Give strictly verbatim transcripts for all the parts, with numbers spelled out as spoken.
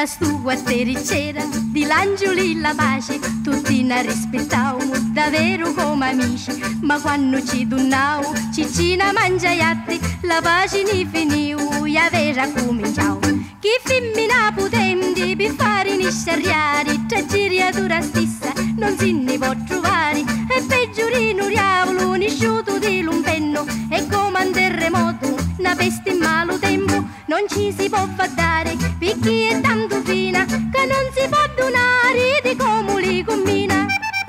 da stu quartiere c'era di l'angeli la pace, tutti ne rispettavamo davvero come amici, ma quando ci tornavo ciccina mangiaiatti, la pace ne finiu e aveva cominciato. Chi femmina potente per fare ne scerriare, tra giriatura stessa non si ne può trovare, e peggiorino diavolo nisciuto di lumpenno, e come un terremoto, una peste in malo tempo, non ci si può dare, perché è tanto fina, che non si può donare di come li combina.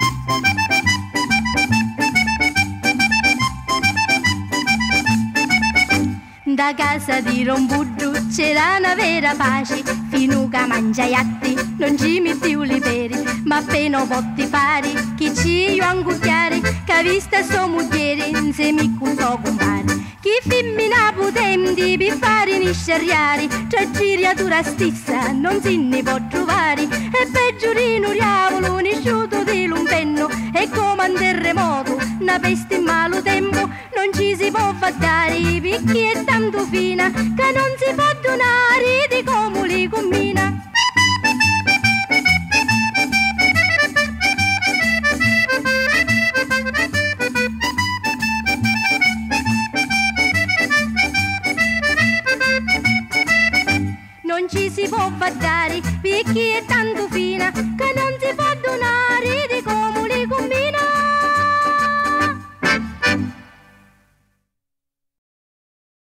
Da casa di Rombuddu c'era una vera pace, fino che mangiaiatti non ci mettevo le pere, ma appena potti fare, chi ci io angucchiare, che vista sua moglie insieme con suo compare. Chi femmina potente per fare ne scerriare, tra giriatura stessa non si ne può trovare, e peggiorino diavolo nisciuto di lumpenno, e come un terremoto, una peste in malo tempo, non ci si può dare, perché è tanto fina, che non si può donare di come li combina. Non ci si può dare, perché è tanto fina, che non si può